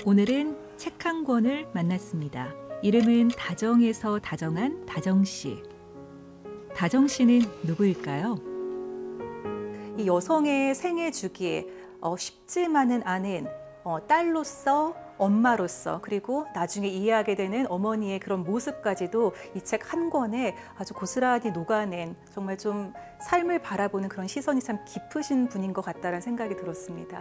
오늘은 책 한 권을 만났습니다. 이름은 다정에서 다정한 다정씨. 다정씨는 누구일까요? 이 여성의 생애 주기에 쉽지만은 않은 딸로서, 엄마로서, 그리고 나중에 이해하게 되는 어머니의 그런 모습까지도 이 책 한 권에 아주 고스란히 녹아낸, 정말 좀 삶을 바라보는 그런 시선이 참 깊으신 분인 것 같다는 생각이 들었습니다.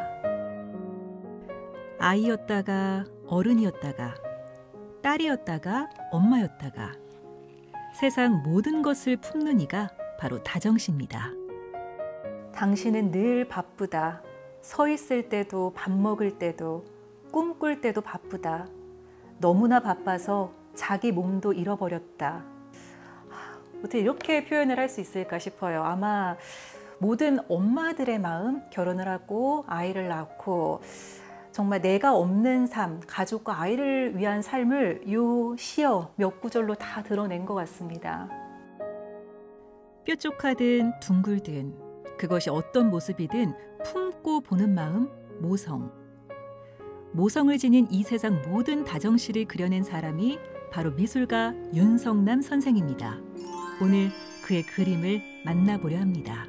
아이였다가 어른이었다가 딸이었다가 엄마였다가 세상 모든 것을 품는 이가 바로 다정씨입니다. 당신은 늘 바쁘다. 서 있을 때도 밥 먹을 때도 꿈꿀 때도 바쁘다. 너무나 바빠서 자기 몸도 잃어버렸다. 어떻게 이렇게 표현을 할 수 있을까 싶어요. 아마 모든 엄마들의 마음, 결혼을 하고 아이를 낳고 정말 내가 없는 삶, 가족과 아이를 위한 삶을 요 시어 몇 구절로 다 드러낸 것 같습니다. 뾰족하든 둥글든 그것이 어떤 모습이든 품고 보는 마음, 모성. 모성을 지닌 이 세상 모든 다정씨를 그려낸 사람이 바로 미술가 윤성남 선생입니다. 오늘 그의 그림을 만나보려 합니다.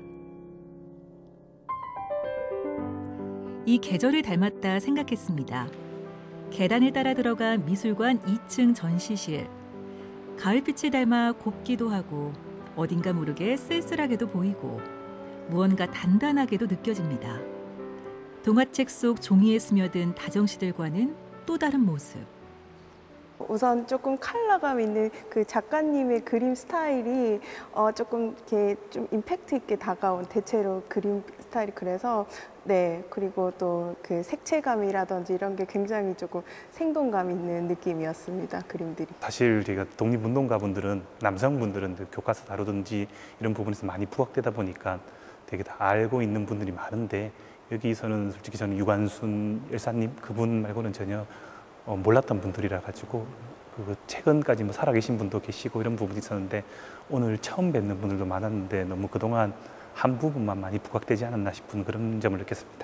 이 계절을 닮았다 생각했습니다. 계단을 따라 들어간 미술관 2층 전시실. 가을빛을 닮아 곱기도 하고 어딘가 모르게 쓸쓸하게도 보이고 무언가 단단하게도 느껴집니다. 동화책 속 종이에 스며든 다정씨들과는 또 다른 모습. 우선 조금 컬러감 있는 그 작가님의 그림 스타일이 조금 이렇게 좀 임팩트 있게 다가온 대체로 그림 스타일이 그래서 네, 그리고 또 그 색채감이라든지 이런 게 굉장히 조금 생동감 있는 느낌이었습니다. 그림들이. 사실 저희가 독립운동가분들은 남성분들은 교과서 다루든지 이런 부분에서 많이 부각되다 보니까 되게 다 알고 있는 분들이 많은데 여기서는 솔직히 저는 유관순 열사님 그분 말고는 전혀 몰랐던 분들이라 가지고 그 최근까지 뭐 살아계신 분도 계시고 이런 부분이 있었는데 오늘 처음 뵙는 분들도 많았는데 너무 그동안 한 부분만 많이 부각되지 않았나 싶은 그런 점을 느꼈습니다.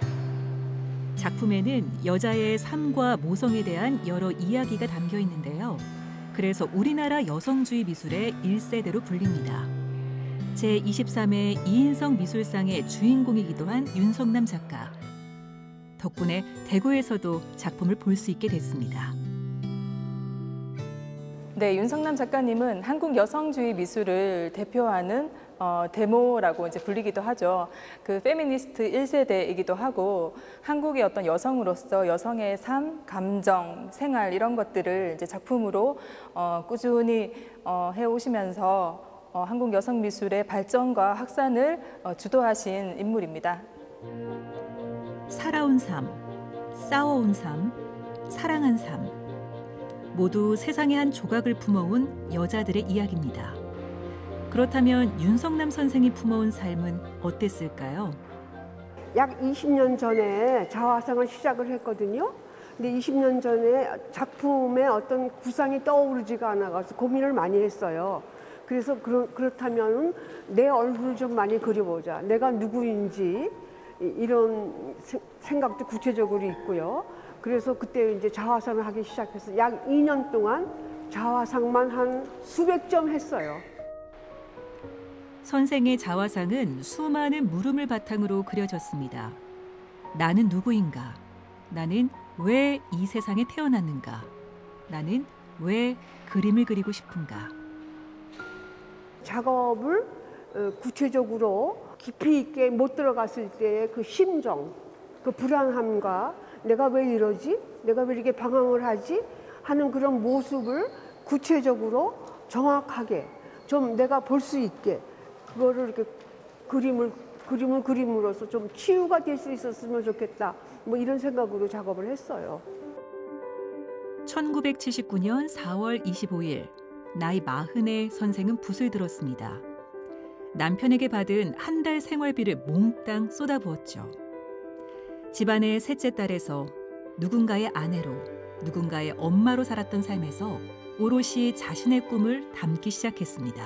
작품에는 여자의 삶과 모성에 대한 여러 이야기가 담겨 있는데요. 그래서 우리나라 여성주의 미술의 1세대로 불립니다. 제23회 이인성 미술상의 주인공이기도 한 윤성남 작가. 덕분에 대구에서도 작품을 볼 수 있게 됐습니다. 네, 윤성남 작가님은 한국 여성주의 미술을 대표하는 데모라고 이제 불리기도 하죠. 그 페미니스트 1세대이기도 하고 한국의 어떤 여성으로서 여성의 삶, 감정, 생활 이런 것들을 이제 작품으로 꾸준히 해오시면서 한국 여성 미술의 발전과 확산을 주도하신 인물입니다. 살아온 삶, 싸워온 삶, 사랑한 삶. 모두 세상의 한 조각을 품어온 여자들의 이야기입니다. 그렇다면 윤성남 선생이 품어온 삶은 어땠을까요? 약 20년 전에 자화상을 시작을 했거든요. 근데 20년 전에 작품에 어떤 구상이 떠오르지가 않아서 고민을 많이 했어요. 그래서 그렇다면 내 얼굴을 좀 많이 그려보자. 내가 누구인지 이런 생각도 구체적으로 있고요. 그래서 그때 이제 자화상을 하기 시작해서 약 2년 동안 자화상만 한 수백 점 했어요. 선생의 자화상은 수많은 물음을 바탕으로 그려졌습니다. 나는 누구인가? 나는 왜 이 세상에 태어났는가? 나는 왜 그림을 그리고 싶은가? 작업을 구체적으로 깊이 있게 못 들어갔을 때의 그 심정, 그 불안함과 내가 왜 이러지? 내가 왜 이렇게 방황을 하지? 하는 그런 모습을 구체적으로 정확하게 좀 내가 볼 수 있게 그거를 이렇게 그림을 그림으로써 좀 치유가 될 수 있었으면 좋겠다. 뭐 이런 생각으로 작업을 했어요. 1979년 4월 25일 나이 40에 선생은 붓을 들었습니다. 남편에게 받은 한 달 생활비를 몽땅 쏟아부었죠. 집안의 셋째 딸에서 누군가의 아내로, 누군가의 엄마로 살았던 삶에서 오롯이 자신의 꿈을 담기 시작했습니다.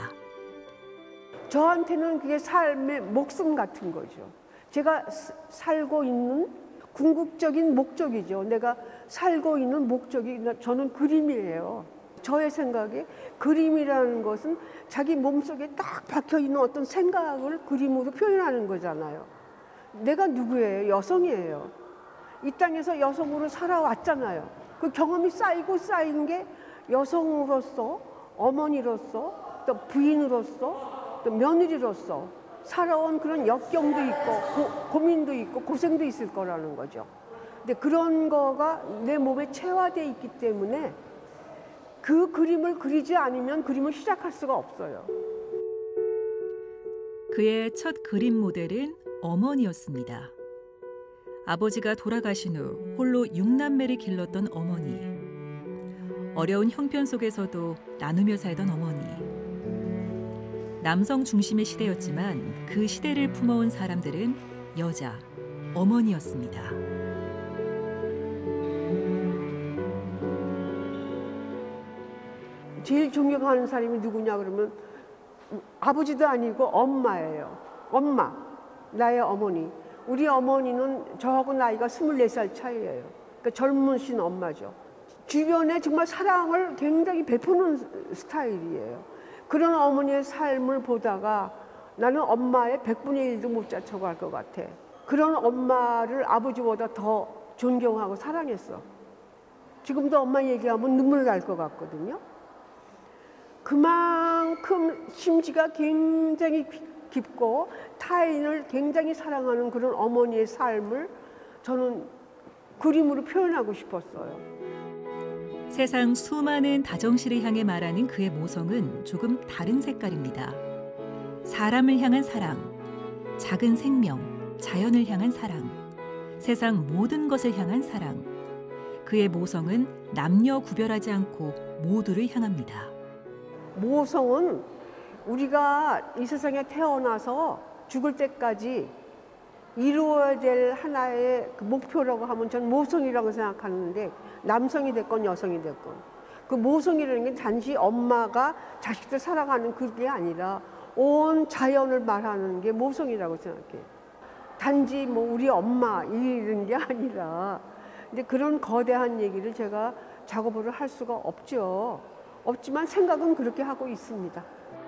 저한테는 그게 삶의 목숨 같은 거죠. 제가 살고 있는 궁극적인 목적이죠. 내가 살고 있는 목적이 저는 그림이에요. 저의 생각에 그림이라는 것은 자기 몸속에 딱 박혀있는 어떤 생각을 그림으로 표현하는 거잖아요. 내가 누구예요? 여성이에요. 이 땅에서 여성으로 살아왔잖아요. 그 경험이 쌓이고 쌓인 게 여성으로서, 어머니로서, 또 부인으로서, 또 며느리로서 살아온 그런 역경도 있고 고민도 있고 고생도 있을 거라는 거죠. 근데 그런 거가 내 몸에 체화되어 있기 때문에 그 그림을 그리지 않으면 그림을 시작할 수가 없어요. 그의 첫 그림 모델은 어머니였습니다. 아버지가 돌아가신 후 홀로 6남매를 길렀던 어머니. 어려운 형편 속에서도 나누며 살던 어머니. 남성 중심의 시대였지만 그 시대를 품어온 사람들은 여자, 어머니였습니다. 제일 존경하는 사람이 누구냐 그러면 아버지도 아니고 엄마예요. 엄마, 나의 어머니. 우리 어머니는 저하고 나이가 24살 차이예요. 그러니까 젊으신 엄마죠. 주변에 정말 사랑을 굉장히 베푸는 스타일이에요. 그런 어머니의 삶을 보다가 나는 엄마의 100분의 1도 못 자쳐갈 것 같아. 그런 엄마를 아버지보다 더 존경하고 사랑했어. 지금도 엄마 얘기하면 눈물 날 것 같거든요. 그만큼 심지가 굉장히 깊고 타인을 굉장히 사랑하는 그런 어머니의 삶을 저는 그림으로 표현하고 싶었어요. 세상 수많은 다정시를 향해 말하는 그의 모성은 조금 다른 색깔입니다. 사람을 향한 사랑, 작은 생명, 자연을 향한 사랑, 세상 모든 것을 향한 사랑. 그의 모성은 남녀 구별하지 않고 모두를 향합니다. 모성은 우리가 이 세상에 태어나서 죽을 때까지 이루어야 될 하나의 그 목표라고 하면 전 모성이라고 생각하는데 남성이 됐건 여성이 됐건 그 모성이라는 게 단지 엄마가 자식들 사랑하는 그게 아니라 온 자연을 말하는 게 모성이라고 생각해요. 단지 뭐 우리 엄마 이런 게 아니라 근데 그런 거대한 얘기를 제가 작업을 할 수가 없죠. 없지만 생각은 그렇게 하고 있습니다.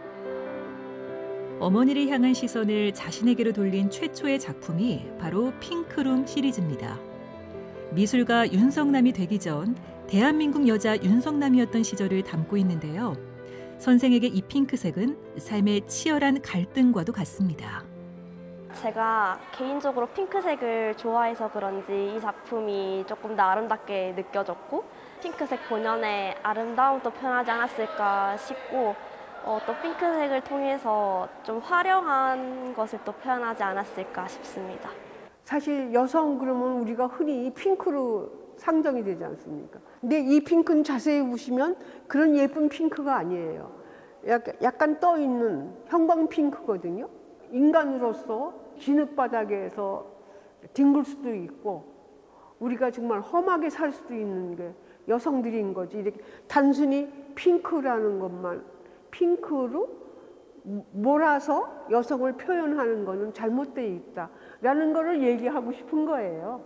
어머니를 향한 시선을 자신에게로 돌린 최초의 작품이 바로 핑크룸 시리즈입니다. 미술가 윤석남이 되기 전 대한민국 여자 윤석남이었던 시절을 담고 있는데요. 선생에게 이 핑크색은 삶의 치열한 갈등과도 같습니다. 제가 개인적으로 핑크색을 좋아해서 그런지 이 작품이 조금 더 아름답게 느껴졌고 핑크색 본연의 아름다움도 표현하지 않았을까 싶고 또 핑크색을 통해서 좀 화려한 것을 또 표현하지 않았을까 싶습니다. 사실 여성 그러면 우리가 흔히 핑크로 상정이 되지 않습니까? 근데 이 핑크는 자세히 보시면 그런 예쁜 핑크가 아니에요. 약간 떠있는 형광 핑크거든요. 인간으로서 진흙바닥에서 뒹굴 수도 있고 우리가 정말 험하게 살 수도 있는 게 여성들인 거지. 이렇게 단순히 핑크라는 것만 핑크로 몰아서 여성을 표현하는 거는 잘못되어 있다라는 거를 얘기하고 싶은 거예요.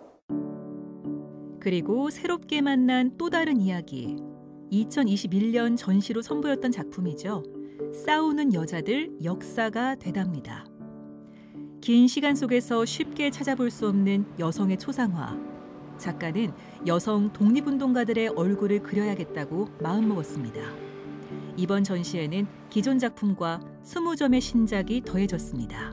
그리고 새롭게 만난 또 다른 이야기. 2021년 전시로 선보였던 작품이죠. 싸우는 여자들 역사가 되답니다. 긴 시간 속에서 쉽게 찾아볼 수 없는 여성의 초상화. 작가는 여성 독립운동가들의 얼굴을 그려야겠다고 마음먹었습니다. 이번 전시에는 기존 작품과 20점의 신작이 더해졌습니다.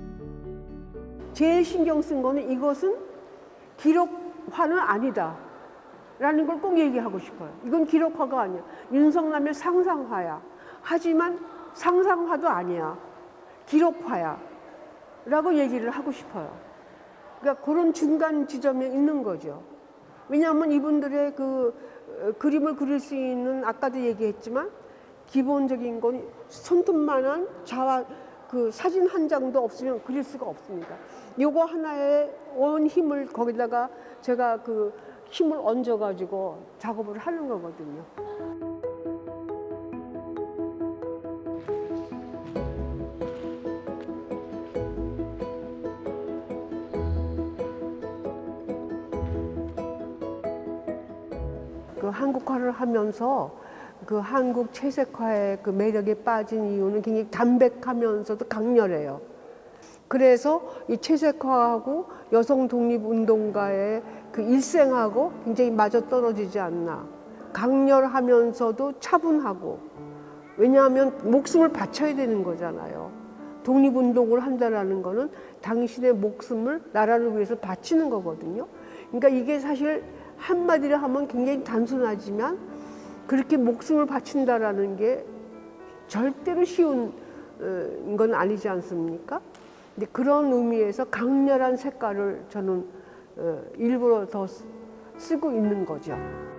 제일 신경 쓴 거는 이것은 기록화는 아니다 라는 걸 꼭 얘기하고 싶어요. 이건 기록화가 아니야. 윤석남의 상상화야. 하지만 상상화도 아니야. 기록화야 라고 얘기를 하고 싶어요. 그러니까 그런 중간 지점에 있는 거죠. 왜냐하면 이분들의 그 그림을 그릴 수 있는 아까도 얘기했지만 기본적인 건 손톱만한 자화 그 사진 한 장도 없으면 그릴 수가 없습니다. 요거 하나에 온 힘을 거기다가 제가 그 힘을 얹어가지고 작업을 하는 거거든요. 그 한국화를 하면서 그 한국 채색화의 그 매력에 빠진 이유는 굉장히 담백하면서도 강렬해요. 그래서 이 채색화하고 여성 독립운동가의 그 일생하고 굉장히 맞아떨어지지 않나. 강렬하면서도 차분하고. 왜냐하면 목숨을 바쳐야 되는 거잖아요. 독립운동을 한다는 거는 당신의 목숨을 나라를 위해서 바치는 거거든요. 그러니까 이게 사실 한마디로 하면 굉장히 단순하지만 그렇게 목숨을 바친다라는 게 절대로 쉬운 건 아니지 않습니까? 근데 그런 의미에서 강렬한 색깔을 저는 일부러 더 쓰고 있는 거죠.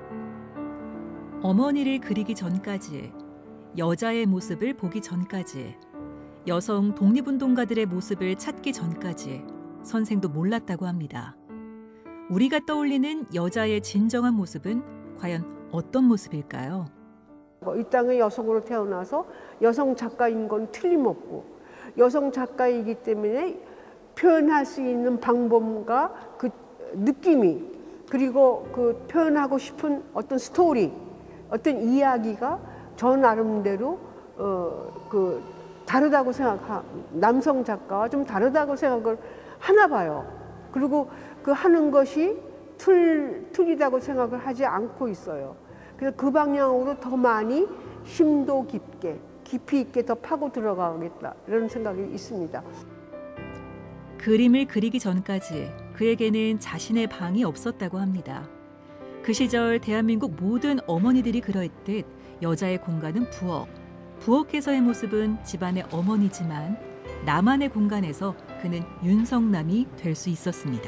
어머니를 그리기 전까지, 여자의 모습을 보기 전까지, 여성 독립운동가들의 모습을 찾기 전까지 선생도 몰랐다고 합니다. 우리가 떠올리는 여자의 진정한 모습은 과연 어떤 모습일까요? 이 땅에 여성으로 태어나서 여성 작가인 건 틀림없고 여성 작가이기 때문에 표현할 수 있는 방법과 그 느낌이 그리고 그 표현하고 싶은 어떤 스토리, 어떤 이야기가 저 나름대로 그 다르다고 남성 작가와 좀 다르다고 생각을 하나 봐요. 그리고 그 하는 것이 틀리다고 생각을 하지 않고 있어요. 그래서 그 방향으로 더 많이 심도 깊게, 깊이 있게 더 파고 들어가겠다 이런 생각이 있습니다. 그림을 그리기 전까지 그에게는 자신의 방이 없었다고 합니다. 그 시절 대한민국 모든 어머니들이 그러했듯 여자의 공간은 부엌, 부엌에서의 모습은 집안의 어머니지만 나만의 공간에서 그는 윤석남이 될 수 있었습니다.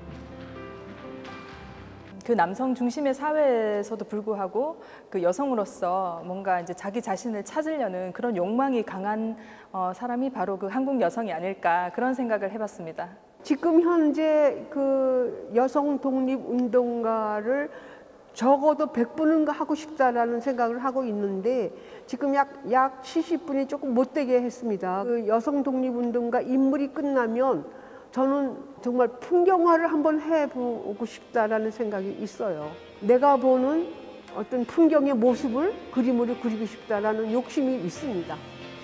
그 남성 중심의 사회에서도 불구하고 그 여성으로서 뭔가 이제 자기 자신을 찾으려는 그런 욕망이 강한 사람이 바로 그 한국 여성이 아닐까 그런 생각을 해봤습니다. 지금 현재 그 여성 독립운동가를 적어도 100분은 하고 싶다라는 생각을 하고 있는데 지금 약 70분이 조금 못되게 했습니다. 그 여성 독립운동가 인물이 끝나면 저는 정말 풍경화를 한번 해보고 싶다라는 생각이 있어요. 내가 보는 어떤 풍경의 모습을 그림으로 그리고 싶다라는 욕심이 있습니다.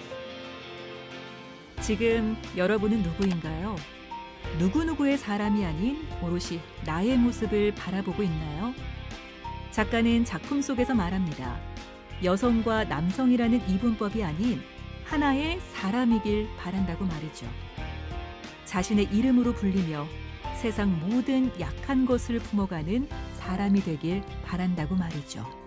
지금 여러분은 누구인가요? 누구누구의 사람이 아닌 오롯이 나의 모습을 바라보고 있나요? 작가는 작품 속에서 말합니다. 여성과 남성이라는 이분법이 아닌 하나의 사람이길 바란다고 말이죠. 자신의 이름으로 불리며 세상 모든 약한 것을 품어가는 사람이 되길 바란다고 말이죠.